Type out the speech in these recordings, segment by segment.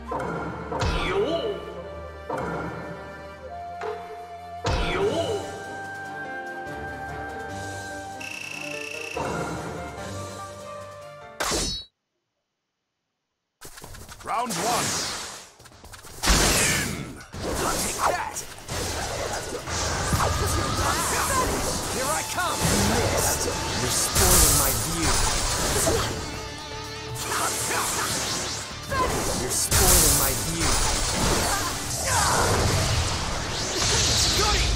Round one. Take that! Here I come! Missed. You're spoiling my view. You're spoiling my view. Goody!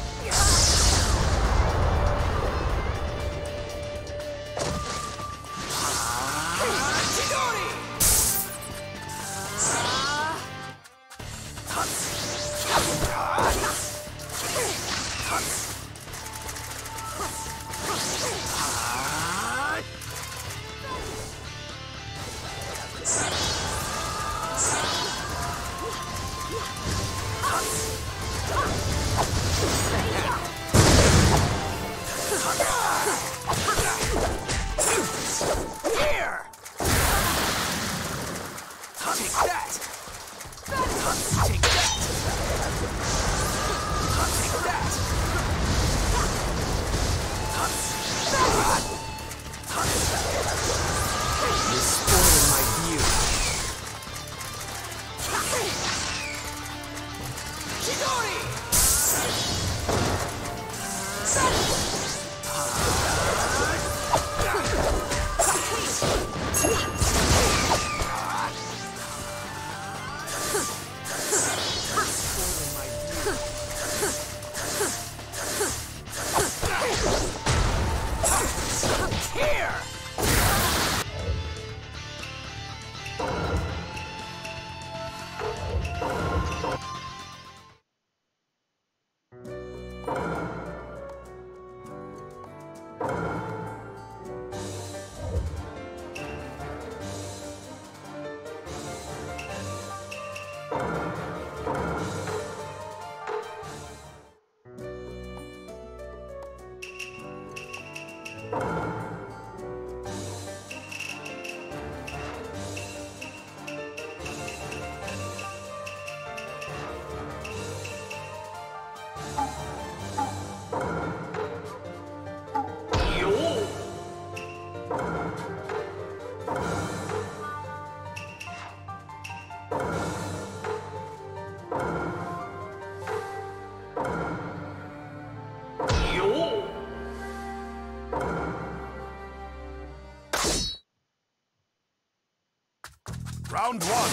Round one.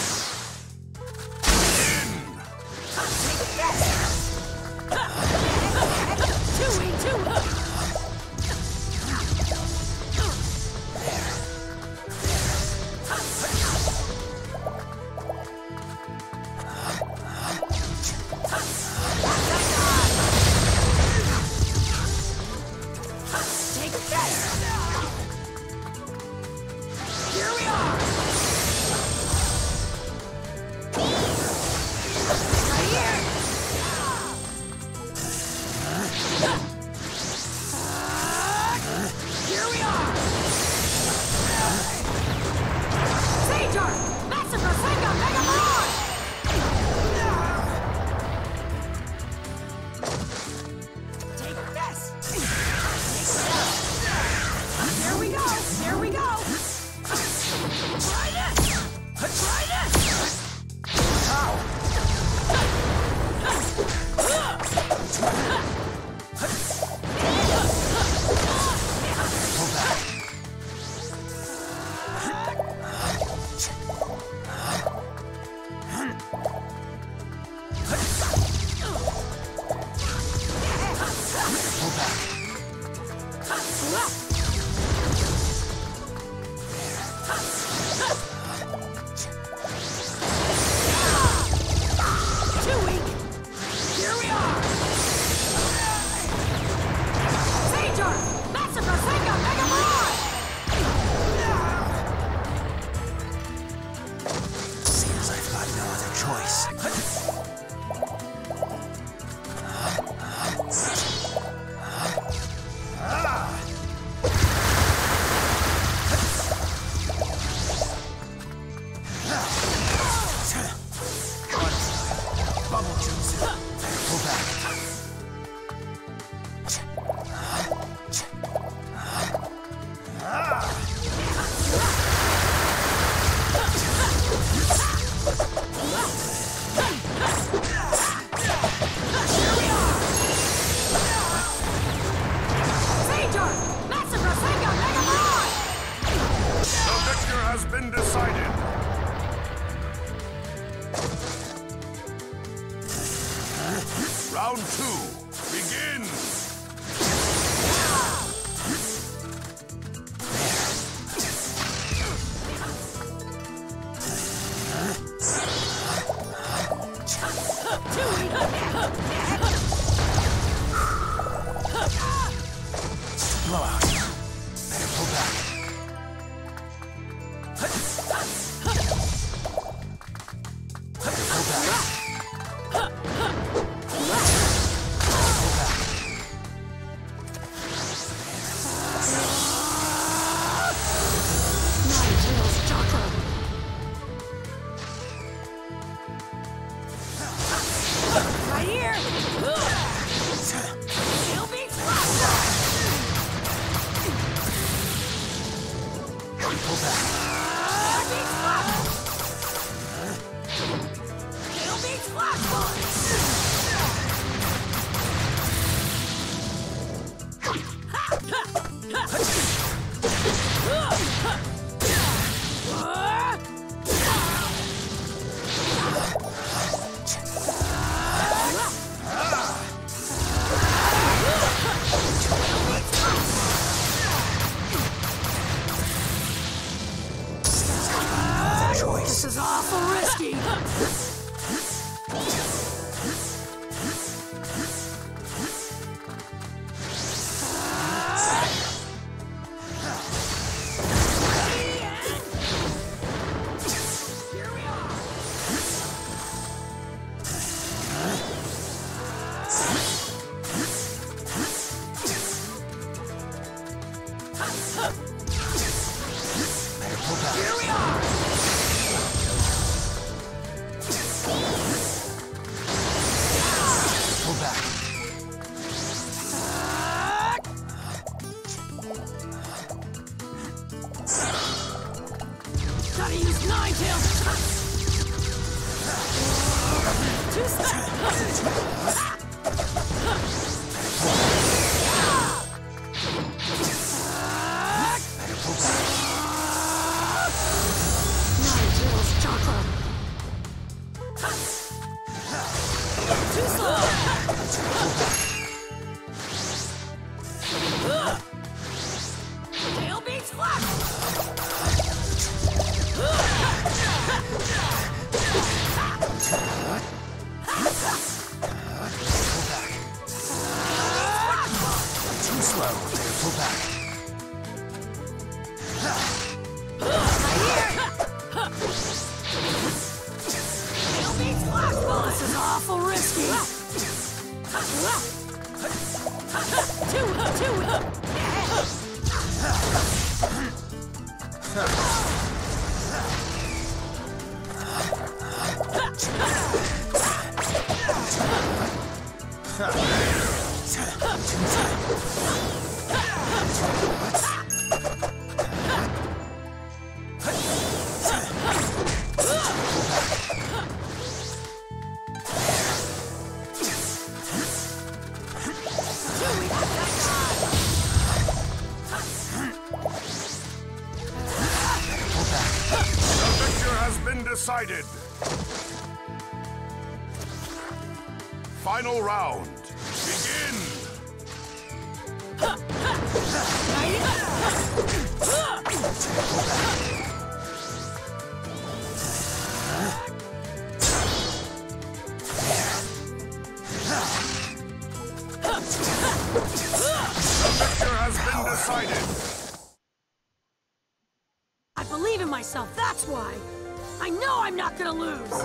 Round 2. Begin. Blowout. Better pull back. Better pull back. Ninetales chakra. Right here. Tail beats Pull back. Tail beats flashball. This is awful risky. Here we are. Better pull back. Here we are. Pull back. Gotta use Ninetales. Two Better pull back. Ninetales chakra. Too slow. Tail beats flash. Too slow. Better pull back. Tail beats flashball. This is awful risky. The victor has been decided. Final round. Begin. The victor has been decided. I believe in myself, that's why. I know I'm not gonna lose.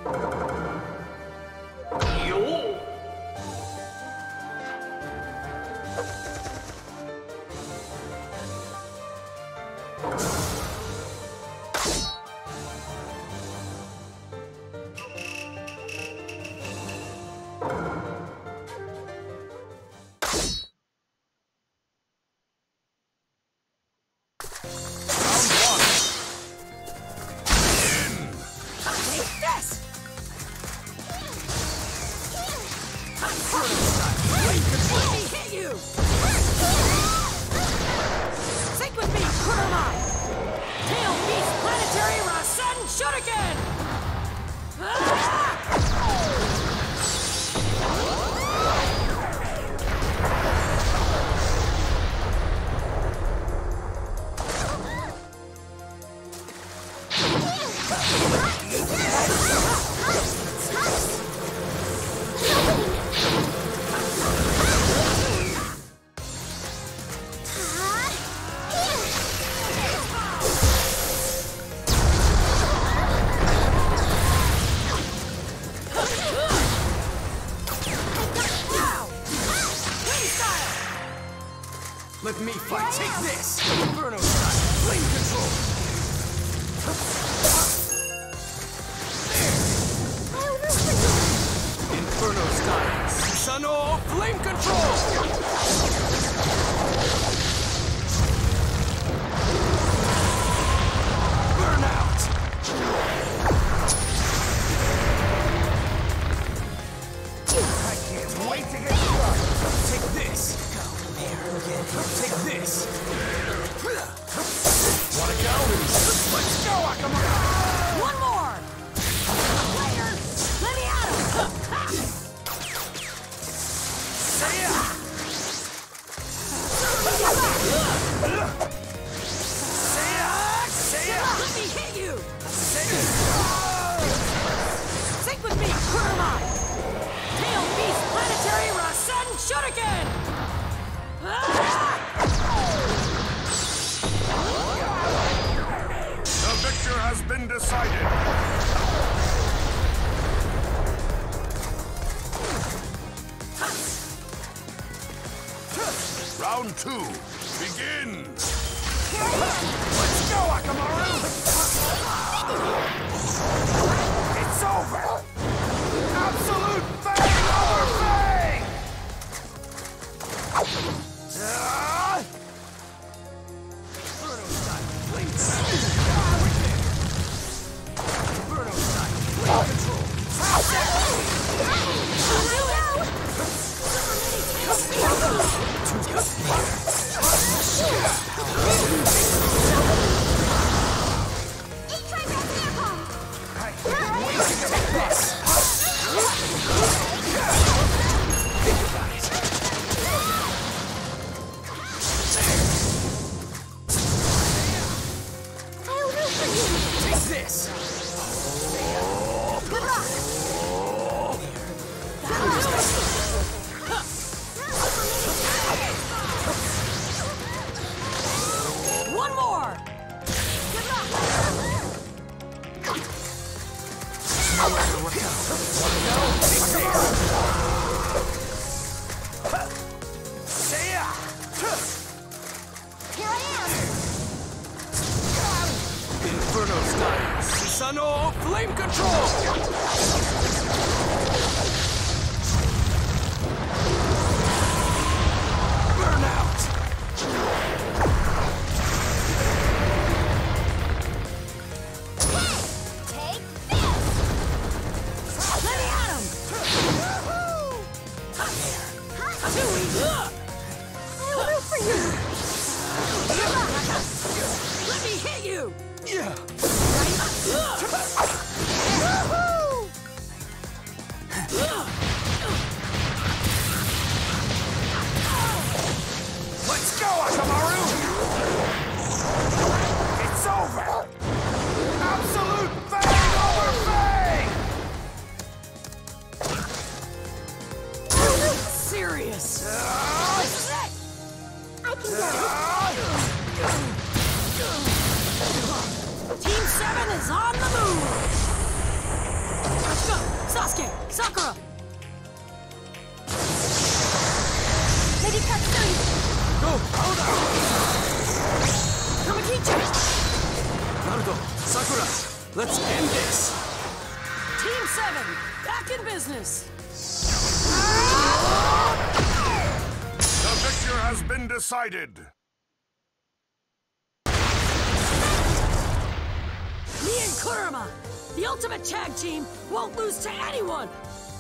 Let me fight. Take this! Inferno style. Flame control! Inferno style. Susanoo flame control! Burnout! I can't wait to get started! Take this! Take this! Wanna go? Let's go, Akamaru! One more! Later! Let me at him! Say ya! Say ya! Say ya! Let me hit you! Say ya! Sync with me, Kurama! Tail Beast Planetary Rasen Shuriken! The victor has been decided. Round 2, begin! Let's go, Akamaru! It's over! Absolute fang over fang! Inferno style, flame Inferno style, flame control! One more! Say ya! Here I am! Inferno style, Susanoo flame control! Burnout! Take this! Let me at him! Too easy! I'll root for you! Let me hit you! Yeah! Let's go, Akamaru! It's over! Absolute fang over fang! Serious! This is it! I can go! Team 7 is on the move! Sasuke! Sakura! Lady Katsui! Go! Hold on! Kamakichi! Naruto! Sakura! Let's end this! Team 7, back in business! The victor has been decided. Me and Kurama, the ultimate tag team, won't lose to anyone!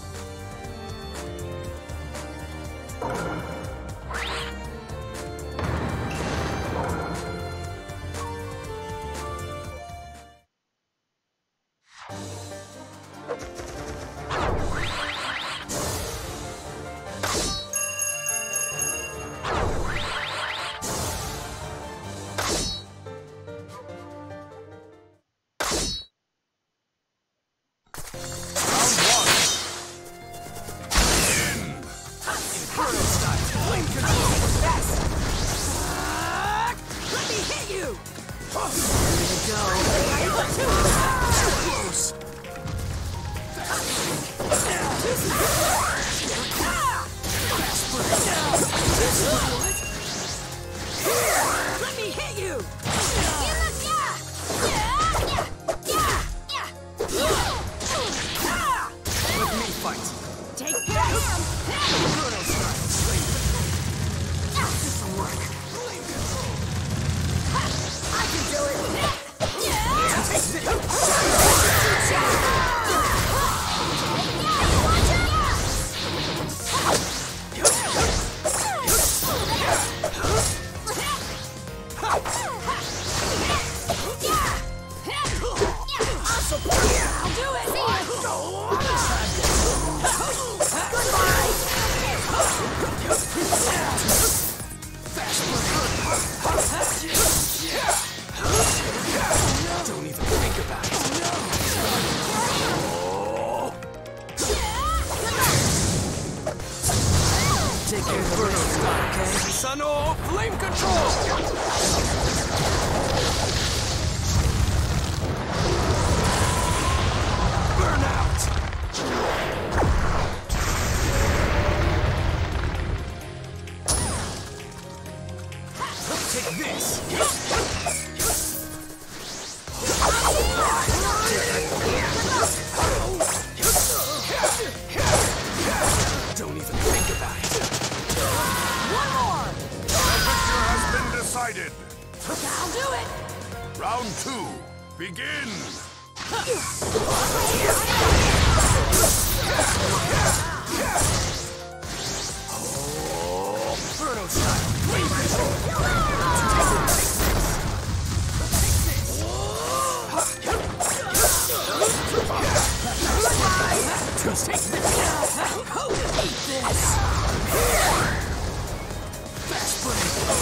Inferno style! Flame control! Let me hit you! Close! Let me hit you! Let me fight! Take that! Inferno style! This'll work. I can do it! I'll do it! Don't even think about it! Take care of the Inferno style, okay? Sano! Flame control! Burn out! Take this! Don't even think about it! One more! The victor has been decided. I'll do it! Round 2, begin. Inferno style! Flame control! Take this! Eat this! Fast break!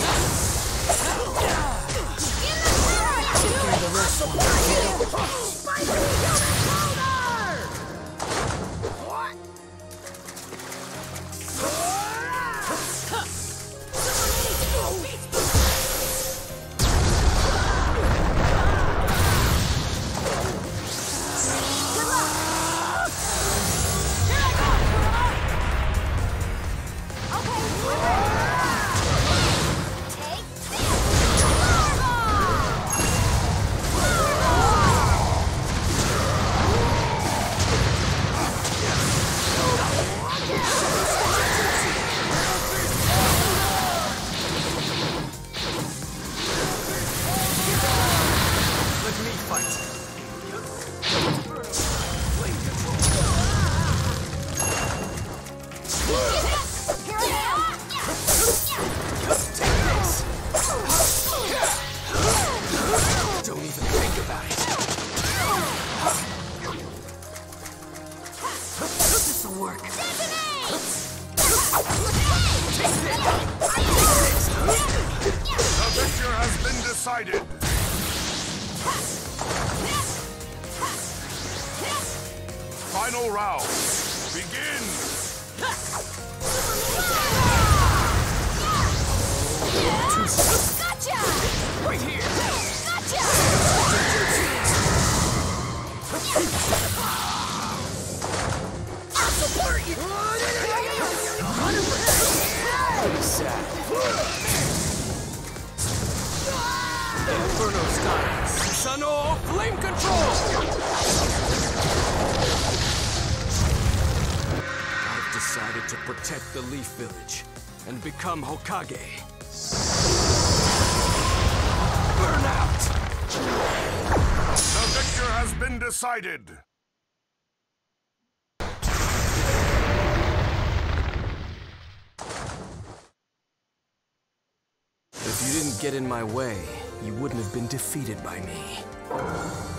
Take care of the rest of Let me fight! Flame control! Take this! Don't even think about it! This'll work! The victor has been decided. Final round, begin. Gotcha! Right here! Gotcha! Pretty sad. Inferno style. Susanoo flame control! I've decided to protect the Leaf Village and become Hokage. Burn out! The victor has been decided. If you didn't get in my way, you wouldn't have been defeated by me.